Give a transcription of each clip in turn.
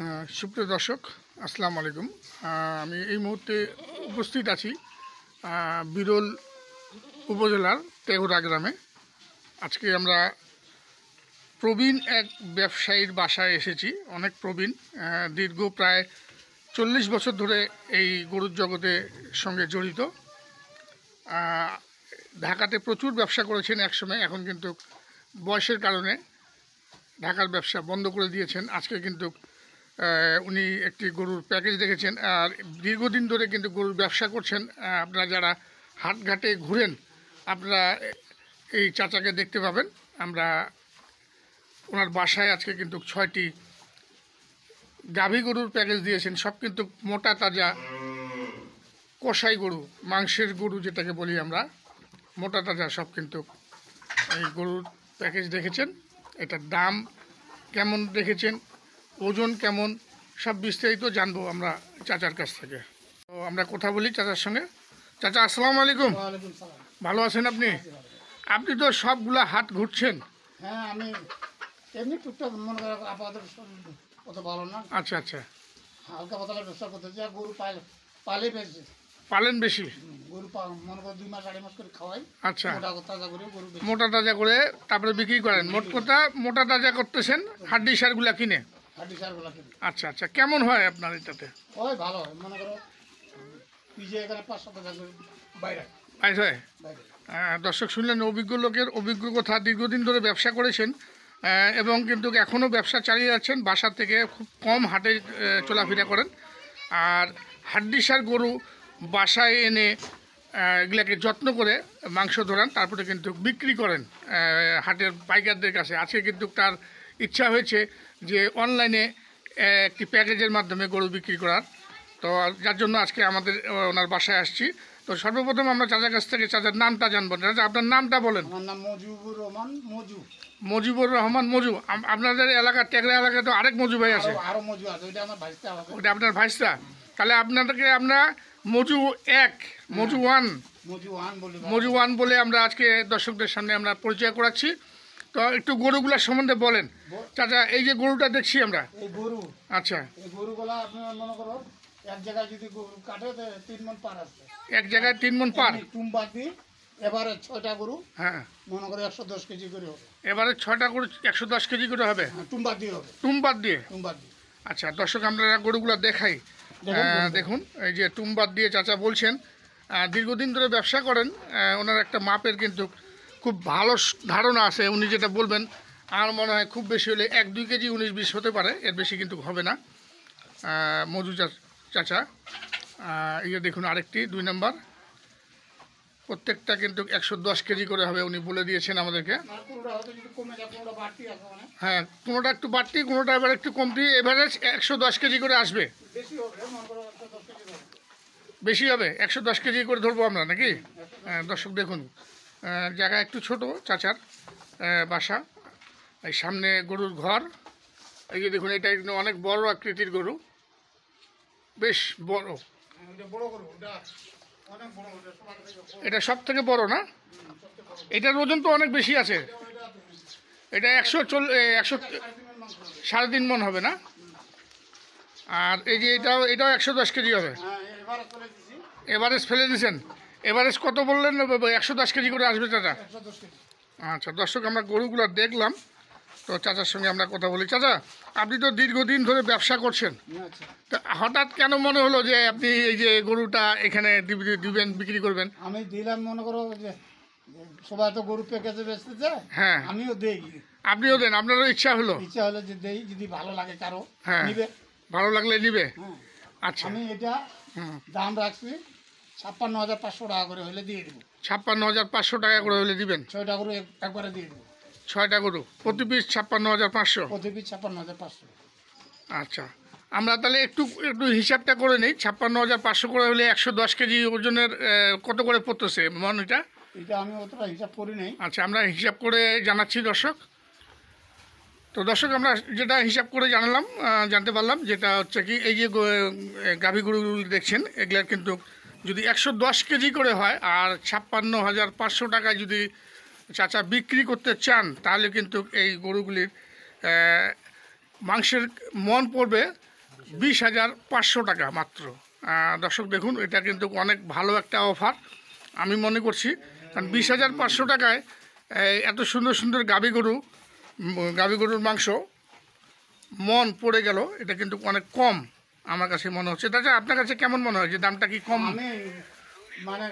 সুপ্রিয় দর্শক, আসসালামু আলাইকুম। আমি এই মুহূর্তে উপস্থিত আছি বিরল উপজেলার তেঘরা গ্রামে। আজকে আমরা প্রবীণ এক ব্যবসায়ীর বাসায় এসেছি। অনেক প্রবীণ, দীর্ঘ প্রায় 40 বছর ধরে এই গরুর জগতের সঙ্গে জড়িত। ঢাকাতে প্রচুর ব্যবসা করেছেন একসময়, এখন কিন্তু বয়সের কারণে ঢাকার ব্যবসা বন্ধ করে দিয়েছেন। আজকে কিন্তু উনি একটি গরুর প্যাকেজ দেখেছেন, আর দীর্ঘদিন ধরে কিন্তু গরুর ব্যবসা করছেন। আপনারা যারা হাটঘাটে ঘুরেন, আপনারা এই চাচাকে দেখতে পাবেন। আমরা ওনার বাসায় আজকে কিন্তু 6টি গাভী গরুর প্যাকেজ দিয়েছেন। সব কিন্তু মোটা তাজা কষাই গরু, মাংসের গরু যেটাকে বলি আমরা, মোটা তাজা সব কিন্তু এই গরুর প্যাকেজ দেখেছেন। এটার দাম কেমন দেখেছেন, ওজন কেমন, সব বিস্তারিত জানবো আমরা চাচার কাছ থেকে। তো আমরা কথা বলি চাচার সঙ্গে। চাচা, আসসালামু আলাইকুম। ভালো আছেন আপনি? আপনি তো সবগুলা হাট ঘুরছেন। হ্যাঁ, আমি এমনি টুকটাক মনে করেন আপাতত অত ভালো না। আচ্ছা আচ্ছা, হালকা পাতলা ব্যবসা করতে যা গরু পালে বেশি পালেন বেশি গরু মনে করেন 2 মাস 2.5 মাস করে খাওয়াই। আচ্ছা, তাজা করে গরু মোটা তাজা করে তারপরে বিক্রি করেন। মোট কথা মোটা তাজা করতেছেন, হাড্ডি সারগুলা কিনে। হাড্ডি সারগুলা কিনে। আচ্ছা আচ্ছা, কেমন হয় আপনার এটাতে? ওই ভালো হয়, মনে করো পিজে এখানে 5-7 হাজার করে বাইরে আইস হয়। বাইরে। দর্শক শুনলেন অভিজ্ঞ লোকের অভিজ্ঞ কথা। দীর্ঘদিন ধরে ব্যবসা করেছেন এবং কিন্তু এখনও ব্যবসা চালিয়ে যাচ্ছেন। বাসা থেকে খুব কম হাটে চলাফেরা করেন, আর হাড্ডিসার গরু বাসায় এনে এগুলাকে যত্ন করে মাংস ধরান, তারপরে কিন্তু বিক্রি করেন হাটের পাইকারদের কাছে। আজকে কিন্তু তার ইচ্ছা হয়েছে যে অনলাইনে একটি প্যাকেজের মাধ্যমে গরু বিক্রি করার। তো যার জন্য আজকে আমাদের ওনার বাসায় আসছি। তো সর্বপ্রথম আমরা চাচার কাছ থেকে চাচার নামটা জানবো। চাচা, আপনার নামটা বলেন। আমার নাম মজিবুর রহমান মজু। মজিবুর রহমান মজু। আপনাদের এলাকা টেকরা এলাকায় তো আরেক মজু ভাই আছে। আরো মজু আছে, ওইটা আমার ভাইস্তা। ওটা আপনার ভাইস্তা? তাহলে আপনাদেরকে আমরা মজু 1, মজু 1, মজু 1 বলে আমরা আজকে দর্শকদের সামনে আমরা পরিচয় করাচ্ছি। তো একটু গরুগুলার সম্বন্ধে বলেন চাচা। এই যে গরুটা দেখছি আমরা, এই গরু, আচ্ছা, এই গরুগুলা আপনি মনে করো এক জায়গায় যদি গরু কাটে 3 মণ পার আসবে। এক জায়গায় 3 মণ পার। টুমবাদ দিয়ে এবারে 6টা গরু, হ্যাঁ, মনে করো 110 কেজি করে হবে। এবারে 6টা গরু 110 কেজি করে হবে। টুমবাদ দিয়ে হবে। টুমবাদ দিয়ে। টুমবাদ দিয়ে। আচ্ছা দর্শক, আমরা গরুগুলো দেখাই। দেখুন, এই যে টুমবাদ দিয়ে চাচা বলছেন। দীর্ঘদিন ধরে ব্যবসা করেন, ওনার একটা মাপের কিন্তু খুব ভালো ধারণা আছে। উনি যেটা বলবেন আমার মনে হয় খুব বেশি হলে 1-2 কেজি 19-20 হতে পারে, এর বেশি কিন্তু হবে না। মজু চাচা, এই যে দেখুন আরেকটি 2 নম্বর, প্রত্যেকটা কিন্তু 110 কেজি করে হবে উনি বলে দিয়েছেন আমাদেরকে। হ্যাঁ, কোনোটা একটু বাড়তি, কোনোটা এবার একটু কমতি, এভারেজ 110 কেজি করে আসবে। বেশি হবে, 110 কেজি করে ধরবো আমরা নাকি? দর্শক দেখুন, জায়গা একটু ছোট চাচার বাসা। এই সামনে গরুর ঘর। এই যে দেখুন, এটা কিন্তু অনেক বড় আকৃতির গরু, বেশ বড়। এটা সব থেকে বড় না? এটার ওজন তো অনেক বেশি আছে। এটা 100-3.5 মণ হবে না? আর এই যে এটাও 110 কেজি হবে। এভারেজ ফেলে দিয়েছেন। এভারেজ কত বললেন? 110 কেজি করে আসবে চাচা। আচ্ছা দর্শক, আমরা গরুগুলো দেখলাম। তো চাচার সঙ্গে আমরা কথা বলি। চাচা, আপনি তো দীর্ঘদিন ধরে ব্যবসা করছেন, তো হঠাৎ কেন মনে হলো যে আপনি এই যে গরুটা এখানে দিবেন, বিক্রি করবেন? আমি দিলাম, মনে করো যে সবাই তো গরু প্যাকেজে বেচতেছে, হ্যাঁ, আমিও দেই। আপনিও দেন? আপনারও ইচ্ছা হলো যে দেই, যদি ভালো লাগে কারো, হ্যাঁ, নিবে, ভালো লাগলে নিবে। আচ্ছা, আমি এটা দাম রাখছি 56,500 টাকা করে হলে দিয়ে দেবো। 56,500 টাকা করে হলে দিবেন? 6টা গরু একবারে দিয়ে দেবো। 6টা গরু প্রতি পিস 56,500? প্রতি পিস 56,500। আচ্ছা, আমরা তাহলে একটু হিসাবটা করে নিই। 56,500 করে হলে 110 কেজি ওজনের কত করে পড়তেছে মন? এটা আমি অতটা হিসাব করি নাই। আচ্ছা, আমরা হিসাব করে জানাচ্ছি দর্শক। তো দর্শক, আমরা যেটা হিসাব করে জানতে পারলাম, যেটা হচ্ছে কি, এই যে গাভী গরুগুলো দেখছেন, এগুলার কিন্তু যদি 110 কেজি করে হয় আর 56,500 টাকায় যদি চাচা বিক্রি করতে চান, তাহলে কিন্তু এই গরুগুলির মাংসের মন পড়বে 20,500 টাকা মাত্র। দর্শক দেখুন, এটা কিন্তু অনেক ভালো একটা অফার আমি মনে করছি, কারণ 20,500 টাকায় এত সুন্দর সুন্দর গাভী গরুর মাংস মন পড়ে গেল, এটা কিন্তু অনেক কম আমার কাছে মনে হচ্ছে। দাদা, আপনার কাছে কেমন মনে হয় যে দামটা কি কম? আমি মানে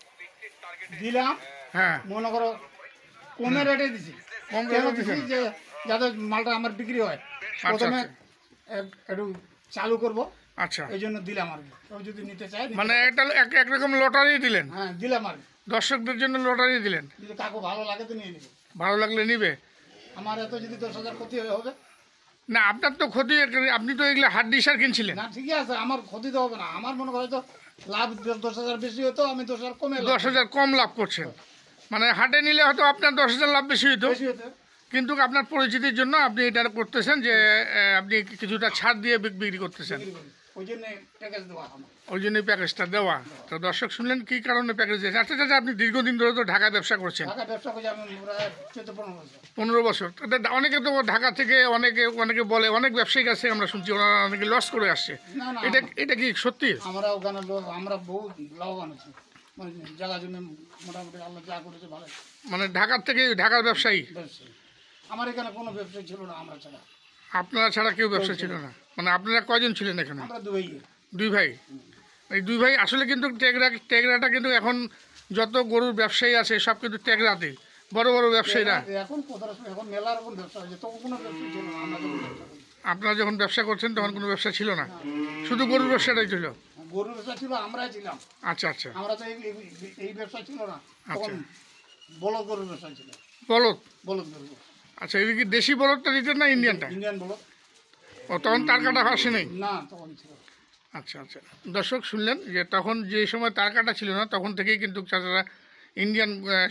দিলাম, হ্যাঁ, মনে করো কমে রেটে দিছি। কম কেন রেটে দিছি? দিছেন? যে যাতে মালটা আমার বিক্রি হয়, প্রথমে একটু চালু করব, আচ্ছা, এই জন্য দিলাম আর কি। কেউ যদি নিতে চায় নিতে মানে পারে। এটা একরকম লটারি দিলেন, হ্যাঁ দিলাম আর কি। দর্শকদের জন্য লটারি দিলেন। যদি কাকু ভালো লাগে তো নিয়ে নিবে। ভালো লাগলে নিবে আমার এত যদি 10,000 ক্ষতি হবে না। আপনার তো ক্ষতি, আপনি তো এগুলো হাড্ডি সার কিনছিলেন। না, ঠিকই আছে, আমার ক্ষতি তো হবে না। আমার মনে করে তো লাভ 10,000 বেশি হতো, আমি 10,000 কমে লাভ 10,000 কম লাভ করছেন, মানে হাটে নিলে হয়তো আপনার 10,000 লাভ বেশি হতো, বেশি হতো। কিন্তু আপনার পরিচিতির জন্য আপনি এটা করতেছেন যে আপনি কিছুটা ছাড় দিয়ে বিক্রি করতেছেন, বিক্রি করি। ওই জন্য প্যাকেজ দেওয়া আমার। ওই জন্যই প্যাকেজটা দেওয়া। তো দর্শক শুনলেন কী কারণে প্যাকেজ দিয়েছে। আচ্ছা চাচা, আপনি দীর্ঘদিন ধরে তো ঢাকা ব্যবসা করছেন, ঢাকা ব্যবসা করছি আমি প্রায় 14-15 বছর। 15 বছর। অনেকে তো ঢাকা থেকে অনেকে বলে, অনেক ব্যবসায়িক আছে আমরা শুনছি, ওরা অনেকে লস করে আসছে। না না, এটা কি সত্যি? আমরা ওখানে আমরা বহু লাভবান আছি, মানে জায়গা জমি মোটামুটি আল্লাহ যা করেছে ভালো। মানে ঢাকার ব্যবসায়ী, ব্যবসায়ী আমার এখানে কোনো ব্যবসায়ী ছিল না, আমরা ছাড়া। আপনারা ছাড়া কেউ ব্যবসা ছিল না? মানে আপনারা কয়জন ছিলেন এখানে? আমরা দুই। 2 ভাই। এই 2 ভাই আসলে কিন্তু টেকরাটা কিন্তু এখন যত গরুর ব্যবসায়ী আছে সব কিন্তু টেকরাতেই, বড় বড় ব্যবসায়ীরা। এখন কোথাও এখন মেলার কোন ব্যবসা হয়েছে, তখন কোনো ব্যবসায়ী ছিল না। আমরা যখন ব্যবসা করি, আপনারা যখন ব্যবসা করছেন তখন কোনো ব্যবসা ছিল না, শুধু গরুর ব্যবসাটাই ছিল। গরুর ব্যবসা ছিল, আমরাই ছিলাম। আচ্ছা আচ্ছা, আমরা তো এই ব্যবসা ছিল না তখন, বলদ গরুর ব্যবসা ছিল। বলদ। বলদ গরুর ব্যবসা। আচ্ছা, এই কি দেশি বলদটা দিতেন না ইন্ডিয়ানটা? ইন্ডিয়ান বলদ। ও, তখন তার কাটা আসে নেই? না, তখন ছিল। আচ্ছা আচ্ছা, দর্শক শুনলেন যে তখন যে সময় তার কাটা ছিল না তখন থেকেই কিন্তু চাচারা ইন্ডিয়ান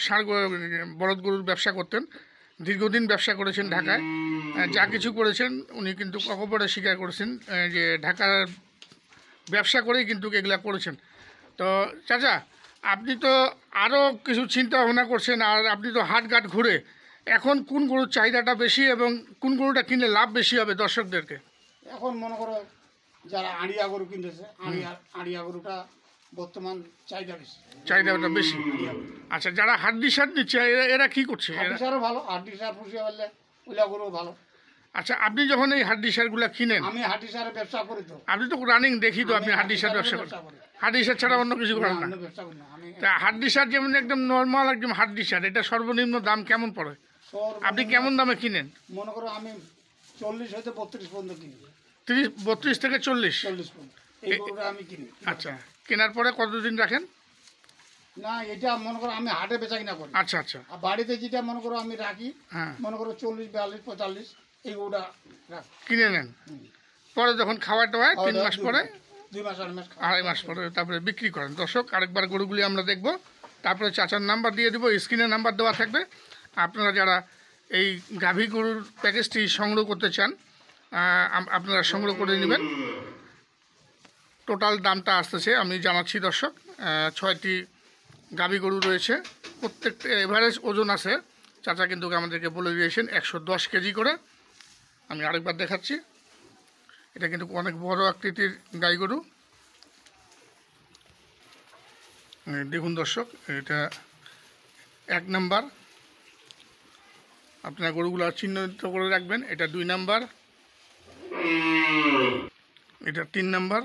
বলদ গরুর ব্যবসা করতেন। দীর্ঘদিন ব্যবসা করেছেন ঢাকায়, যা কিছু করেছেন উনি কিন্তু অকপটে স্বীকার করেছেন যে ঢাকার ব্যবসা করেই কিন্তু এগুলা করেছেন। তো চাচা, আপনি তো আরও কিছু চিন্তা ভাবনা করছেন, আর আপনি তো হাটঘাট ঘুরে এখন কোন গরুর চাহিদাটা বেশি এবং কোন গরুটা কিনলে লাভ বেশি হবে দর্শকদেরকে? এখন মনে করো যারা আড়িয়া গরু কিনতেছে, আড়িয়া গরুটা বর্তমান চাহিদা বেশি। চাহিদাটা বেশি। আচ্ছা, যারা হাড্ডি সার নিচ্ছে এরা কি করছে? হাড্ডি সারও ভালো, হাড্ডি সার পুষিয়ে পারলে ওইলা গরু ভালো। আচ্ছা, আপনি যখন এই হাড্ডি সারগুলো কিনেন, আমি হাড্ডি সারের ব্যবসা করি তো। আপনি তো রানিং দেখি তো আপনি আমি হাড্ডি সার ব্যবসা ব্যবসা করেন, করি। হাড্ডি সার ছাড়া অন্য কিছু করেন না? অন্য ব্যবসা করি না আমি। তা হাড্ডি সার যেমন একদম নর্মাল একদম হাড্ডি সার, এটা সর্বনিম্ন দাম কেমন পড়ে? আপনি কেমন দামে কিনেন? মনে করো আমি 40 হইতে 32 পর্যন্ত কিনি। 32 থেকে 40? 40 পর্যন্ত এই গরুটা আমি কিনি। আচ্ছা, কেনার পরে কতদিন রাখেন? না, এটা মনে করো আমি হাটে বেচা কিনা করি। আচ্ছা আচ্ছা, আর বাড়িতে যেটা মনে করো আমি রাখি, হ্যাঁ, মনে করো 40, 42, 45 এই গরুটা রাখি। কিনে নেন। পরে যখন খাওয়া টাওয়ায় 3 মাস পরে, 2 মাস 2.5 মাস 2.5 মাস পরে তারপরে বিক্রি করেন। দর্শক, আরেকবার গরুগুলি আমরা দেখব, তারপরে চাচার নাম্বার দিয়ে দেবো, স্ক্রিনে নাম্বার দেওয়া থাকবে। আপনারা যারা এই গাভী গরুর প্যাকেজটি সংগ্রহ করতে চান আপনারা সংগ্রহ করে নেবেন। টোটাল দামটা আসতেছে আমি জানাচ্ছি দর্শক, 6টি গাভী গরু রয়েছে, প্রত্যেকটা এভারেজ ওজন আছে। চাচা কিন্তু আমাদেরকে বলে দিয়েছেন 110 কেজি করে। আমি আরেকবার দেখাচ্ছি, এটা কিন্তু অনেক বড় আকৃতির গাই গরু। দেখুন দর্শক, এটা 1 নাম্বার, আপনার গরুগুলো চিহ্নিত করে রাখবেন। এটা 2 নাম্বার, এটা 3 নাম্বার,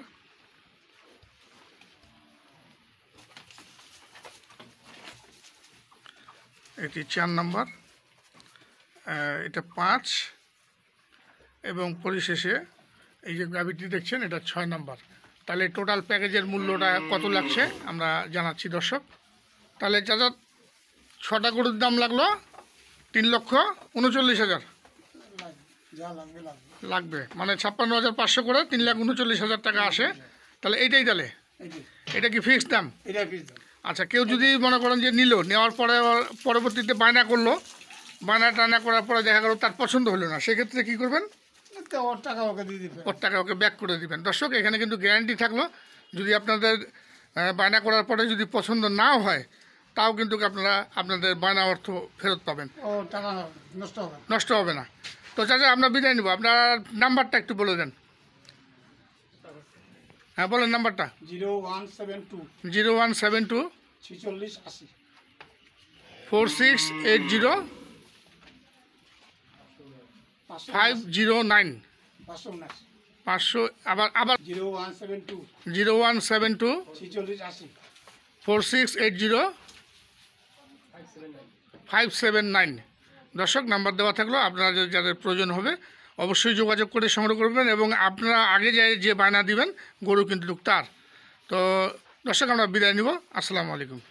এটি 4 নাম্বার, এটা 5 এবং পরিশেষে এই যে গাভীটি দেখছেন এটা 6 নাম্বার। তাহলে টোটাল প্যাকেজের মূল্যটা কত লাগছে আমরা জানাচ্ছি দর্শক। তাহলে চাচা 6টা গরুর দাম লাগলো 3,39,000 যা লাগবে লাগবে। লাগবে, মানে 56,500 করে 3,39,000 টাকা আসে। তাহলে এইটাই, তাহলে এটা কি ফিক্সড দাম? এটা ফিস দাম। আচ্ছা, কেউ যদি মনে করেন যে নিল, নেওয়ার পরে পরবর্তীতে বায়না করলো, বায়না টানা করার পরে দেখা গেল তার পছন্দ হলো না, সেক্ষেত্রে কী করবেন? তো ওর টাকা ওকে দিয়ে দিবে। ওর টাকা ওকে ব্যাক করে দিবেন। দর্শক, এখানে কিন্তু গ্যারান্টি থাকলো, যদি আপনাদের বায়না করার পরে যদি পছন্দ নাও হয় তাও কিন্তু আপনারা আপনাদের বায়না অর্থ ফেরত পাবেন, ও টাকা নষ্ট হবে। নষ্ট হবে না। তো চাচা, আমরা বিদায় নিব, আপনার নাম্বারটা একটু বলে দেন। হ্যাঁ বলেন নাম্বারটা। 0172 0172 46 80 4680 509 579 500 আবার 0172 0172 46 80 4680 579। দর্শক নাম্বার দেওয়া থাকলো, আপনারা যাদের প্রয়োজন হবে অবশ্যই যোগাযোগ করে সংগ্রহ করবেন এবং আপনারা আগে যে বায়না দিবেন গরু কিন্তু তার। তো দর্শক আমরা বিদায় নিব। আসসালামু আলাইকুম।